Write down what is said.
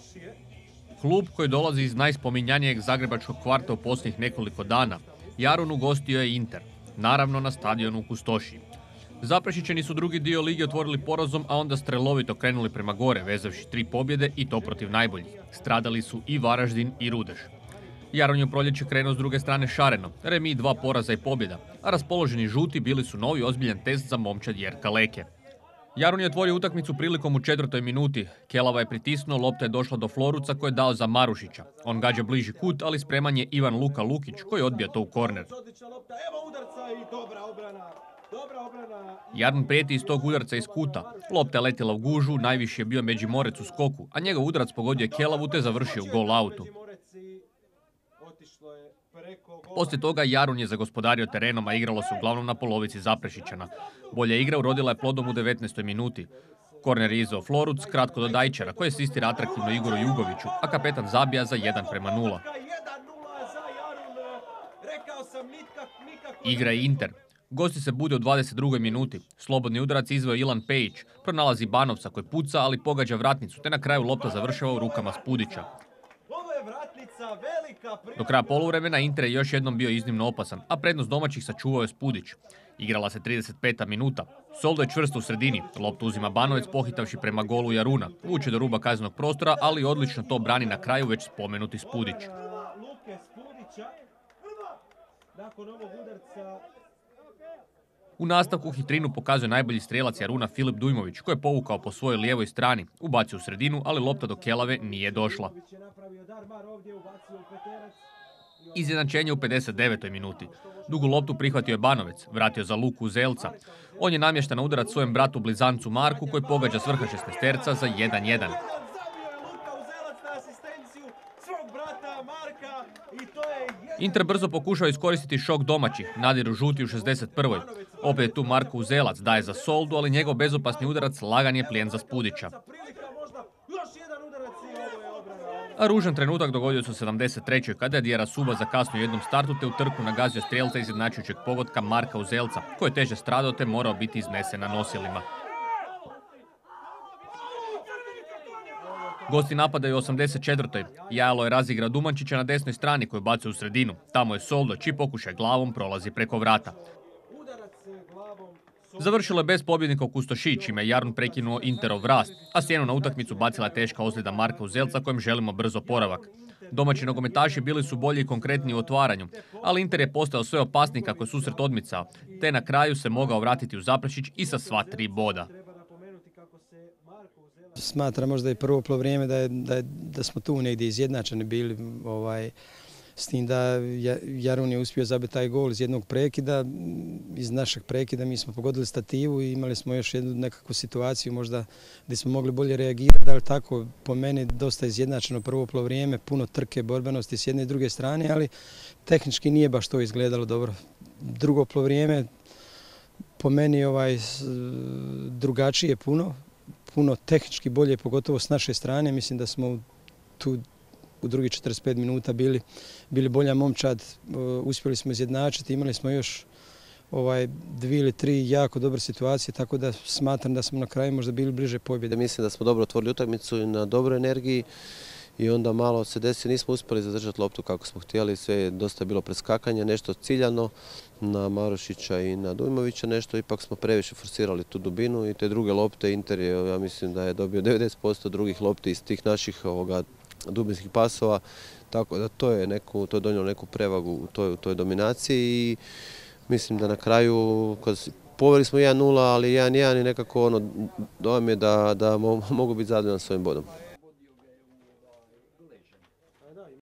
Klub koji dolazi iz najspominjanijeg zagrebačkog kvarta u posljednjih nekoliko dana, Jarun ugostio je Inter, naravno na stadionu u Kustošiji. Zaprešićeni su drugi dio lige otvorili porazom, a onda strelovito krenuli prema gore, vezavši 3 pobjede i to protiv najboljih. Stradali su i Varaždin i Rudež. Jarun je u proljeće krenuo s druge strane šareno, remi 2 poraza i pobjeda, a raspoloženi žuti bili su novi ozbiljan test za momčad Jerka Leke. Jarun je otvorio utakmicu prilikom u 4. minuti. Kelava je pritisnuo, lopta je došla do Floruca koji je dao za Marušića. On gađa bliži kut, ali spreman je Ivan Luka Lukić koji odbija to u korner. Jarun prijeti iz tog udarca iz kuta. Lopta je letjela u gužu, najviši je bio Međimorec u skoku, a njegov udarac pogodio je Kelavu te završio u gol autu. Poslije toga Jarun je zagospodario terenom, a igralo se uglavnom na polovici Zaprešićana. Bolja igra urodila je plodom u 19. minuti. Korner je izveo Floruc, kratko do Dajčara, koji asistira atraktivno Igoru Jugoviću, a kapetan zabija za 1:0. Igra je Inter. Gosti se bude u 22. minuti. Slobodni udarac izveo Ilan Pejić, pronalazi Banovca koji puca, ali pogađa vratnicu, te na kraju lopta završava u rukama Spudića. Do kraja poluvremena Inter je još jednom bio iznimno opasan, a prednost domaćih sačuvao je Spudić. Igrala se 35. minuta. Soldo je čvrsto u sredini. Loptu uzima Banovec pohitavši prema golu Jaruna. Vuče do ruba kaznenog prostora, ali odlično to brani na kraju već spomenuti Spudić. U nastavku hitrinu pokazuje najbolji strelac Jaruna Filip Dujmović, koji je povukao po svojoj lijevoj strani. Ubacio u sredinu, ali lopta do Kelave nije došla. Izjednačenje u 59. minuti. Dugu loptu prihvatio je Banovec, vratio za Luku Zelca. On je namješten na udarac svojem bratu blizancu Marku koji pogađa s vrha šesnaesterca za 1:1. Inter brzo pokušao iskoristiti šok domaćih, nadiru žuti u 61. Opet je tu Marko Uzelac, daje za Soldu, ali njegov bezopasni udarac lagan je plijen za Spudića. A ružan trenutak dogodio se u 73. kada je Djera Suba zakasnio u jednom startu te u trku nagazio strelca izjednačujućeg pogotka Marka Uzelca, koji je teže stradao te morao biti iznesen na nosilima. Gosti napadaju u 84. Jajalo je razigrao Dumančića na desnoj strani koju bacio u sredinu. Tamo je Soldo, čiji pokušaj glavom prolazi preko vrata. Završilo je bez pobjednika u Kustošiji, čime je Jarun prekinuo Interov rast, a sjenu na utakmicu bacila je teška ozljeda Marka Uzelca kojem želimo brzo oporavak. Domaći nogometaši bili su bolji i konkretniji u otvaranju, ali Inter je postao sve opasniji kako je susret odmicao, te na kraju se mogao vratiti u Zaprešić i sa sva 3 boda. Smatram možda i prvo plovrijeme da smo tu negdje izjednačeni bili, s tim da Jarun je uspio zabiti taj gol iz jednog prekida. Iz našeg prekida mi smo pogodili stativu i imali smo još jednu nekakvu situaciju možda gdje smo mogli bolje reagirati, ali tako po meni dosta izjednačeno prvo plovrijeme, puno trke, borbenosti s jedne i druge strane, ali tehnički nije baš to izgledalo dobro. Drugo plovrijeme po meni drugačije puno tehnički bolje, pogotovo s naše strane. Mislim da smo tu u drugih 45 minuta bili bolja momčad, uspjeli smo izjednačiti, imali smo još 2 ili 3 jako dobre situacije, tako da smatram da smo na kraju možda bili bliže pobjede. Mislim da smo dobro otvorili utakmicu i na dobroj energiji i onda malo se desilo, nismo uspjeli zadržati loptu kako smo htjeli, sve je dosta bilo preskakanje, nešto ciljano na Marušića i na Dujmovića, nešto ipak smo previše forsirali tu dubinu i te druge lopte Inter je, ja mislim da je dobio 90% drugih lopti iz tih naših dubinskih pasova, tako da to je donijelo neku prevagu u toj dominaciji i mislim da na kraju, poveli smo 1:0, ali 1:1 i nekako dojam je da mogu biti zadovoljan s ovim bodom.